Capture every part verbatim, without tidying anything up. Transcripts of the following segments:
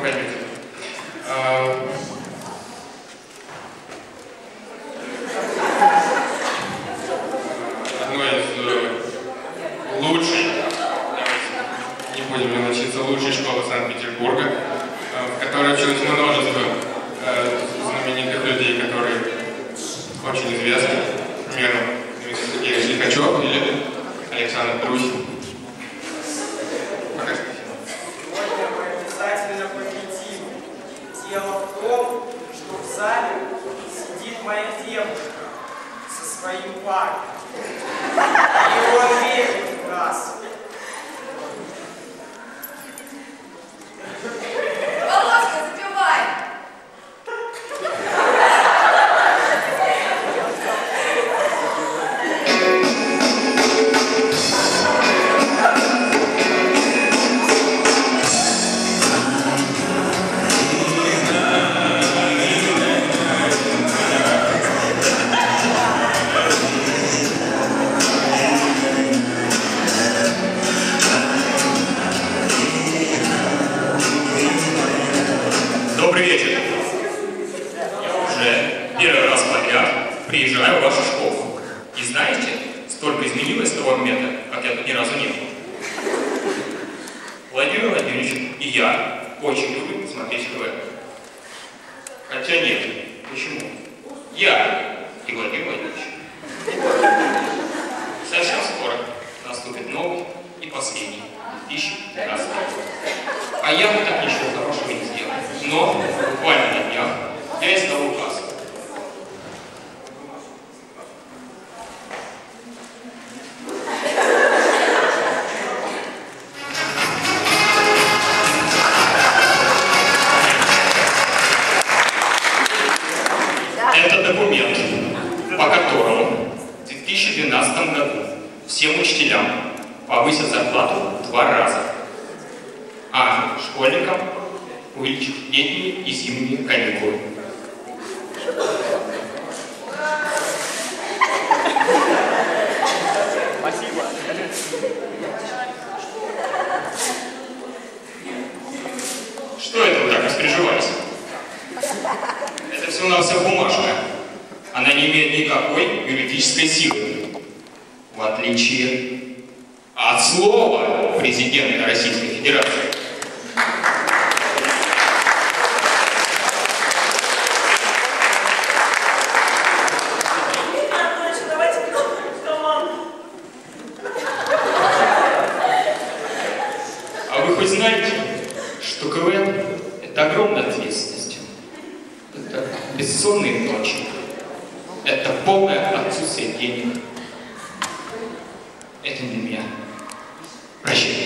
пойдете. А... Одно из э, лучших, не будем ли научиться, лучшей школы Санкт-Петербурга, э, в которой училось множество э, знаменитых людей, которые очень известны. Например, Дмитрий Лихачев или Александр Трусин. Сегодня мы обязательно победим. Дело в том, что в зале сидит моя девушка со своим парнем. И он верит в нас. Володька, запивай! Добрый вечер. Я уже первый раз подряд приезжаю в вашу школу. И знаете, столько изменилось с того момента, как я тут ни разу не был. Владимир Владимирович и я очень любим смотреть КВН. Хотя нет, почему? Я и Владимир Владимирович. Совсем скоро наступит новый и последний две тысячи двенадцатый год. А я бы так ничего хорошего не сделал. Но буквально на днях я издал указ. Это документ, по которому в две тысячи двенадцатом году всем учителям повысят зарплату в два раза, а школьникам увеличат летние и зимние каникулы. Спасибо. Что это вы так распереживались? Это всего-навсего бумажка. Она не имеет никакой юридической силы. В отличие от слова президента Российской Федерации. А вы хоть знаете, что КВН – это огромная ответственность. Это бессонные ночи. Это полное отсутствие денег. Это не меня. Прощайте.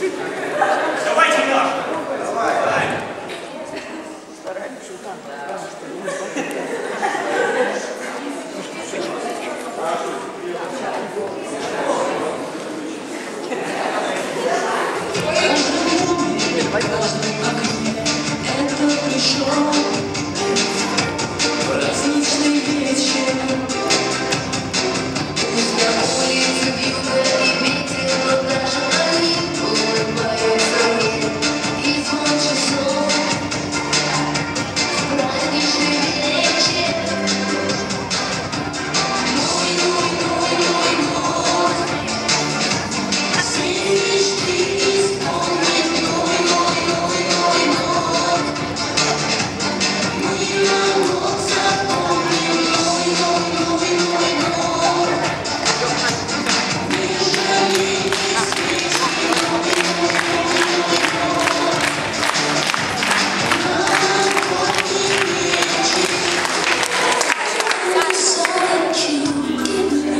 Давайте наш. Давай. Праздничный вечер. На улице вьюга и ветер, но даже они улыбаются мне. И звон часов. Праздничный вечер. Мой, мой, мой, мой, мой. Все мечты исполнит мой, мой, мой, мой, мой. Мы народ запомним мой, мой, мой, мой, мой. Не жалейте свечи, мой, мой, мой, мой. Новогодний вечер. Высокий дневной.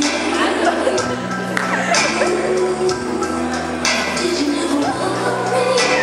Did you never love me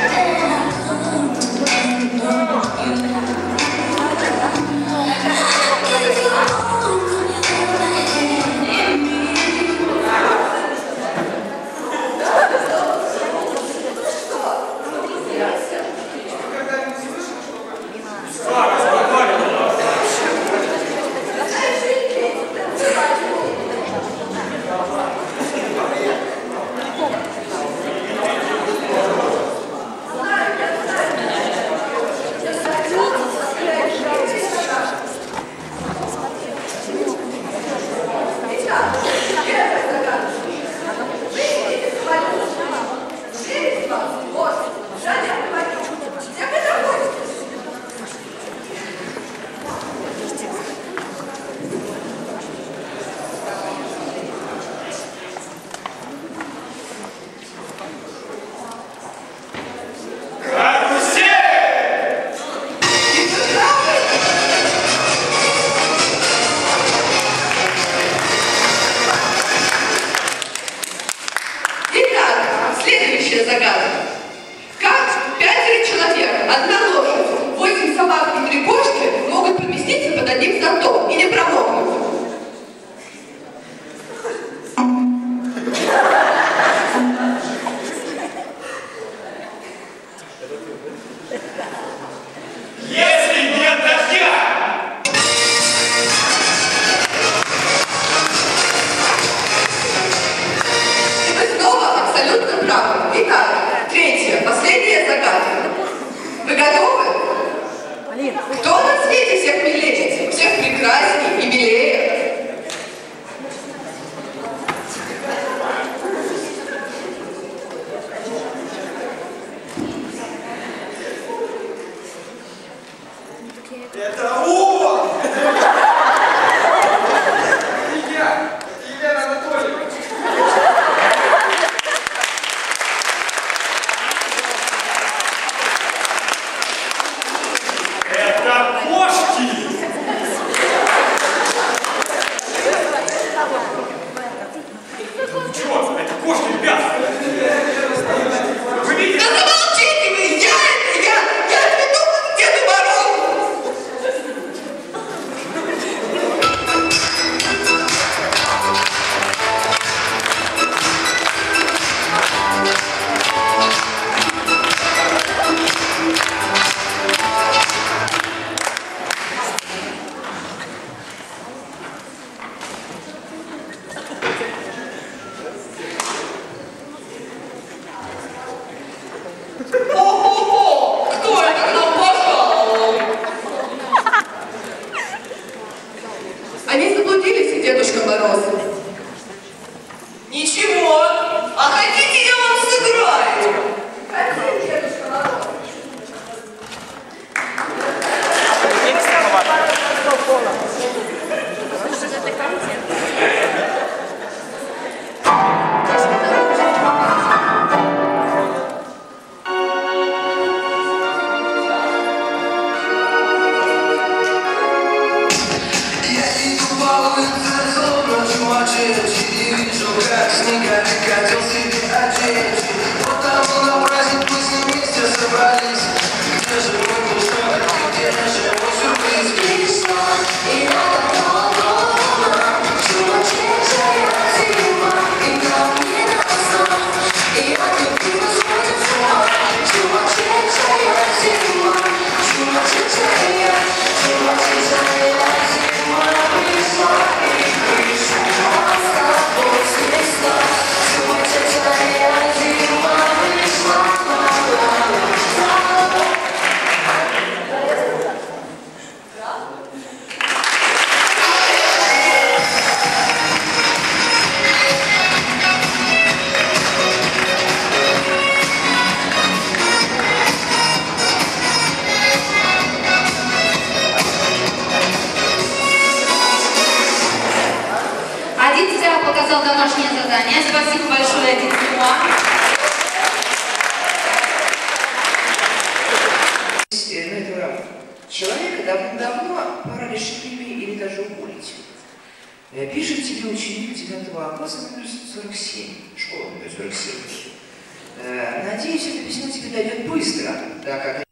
набрали шпили или даже уволить. Пишет тебе ученик девятого класса номер сорок семь. Школа номер сорок семь. Надеюсь, это письмо тебе дойдет быстро, так как...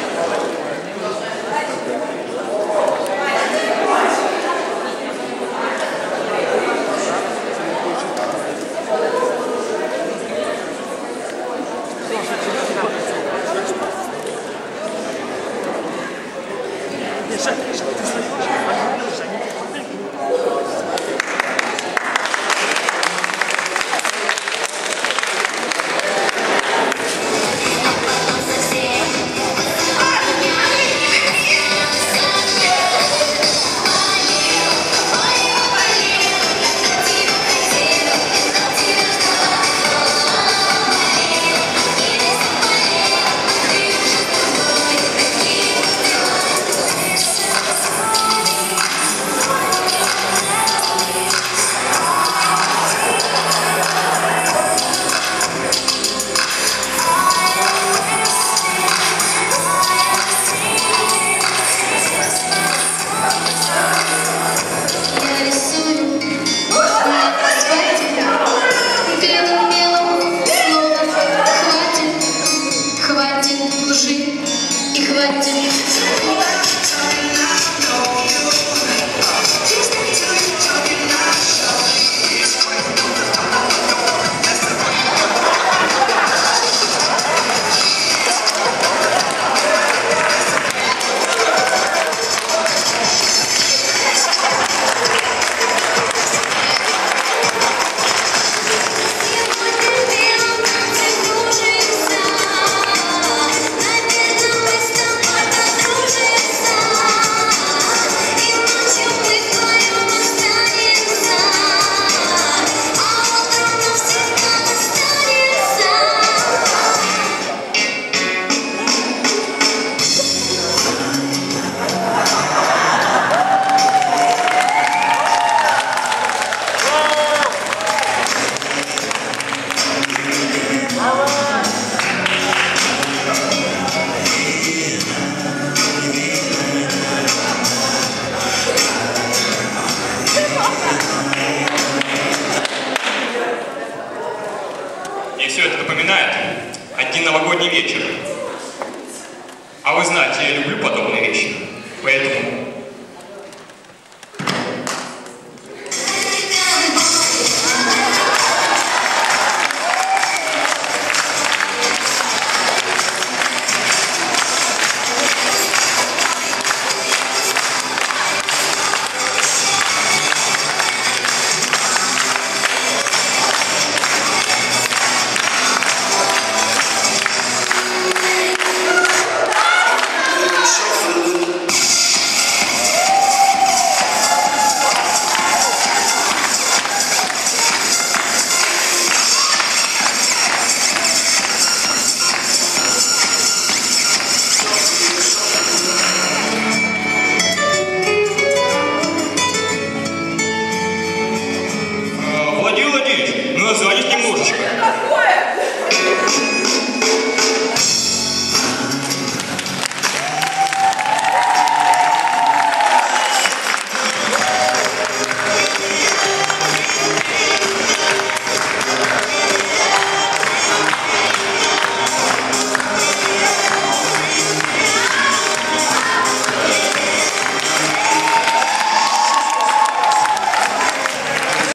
Один новогодний вечер. А вы знаете, я люблю подобные вещи. Поэтому